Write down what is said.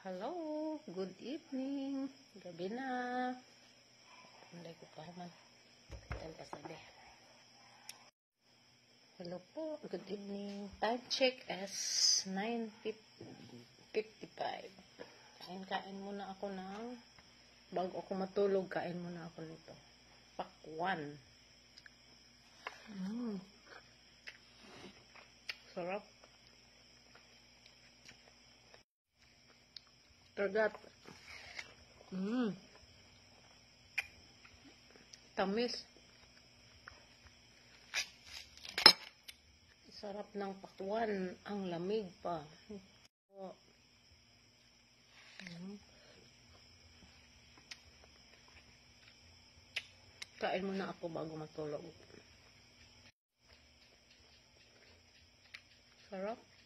Hello, good evening. Gabi na. Hindi ko pa man. Tayo pa sabi. Hello po, good evening. Time check as 9:55. Kain muna ako ng, bago ako matulog, kain muna ako nito. Pakwan. Sarap. Tagat. Tamis. Sarap ng pakwan. Ang lamig pa. Kain muna ako bago matulog. Sarap.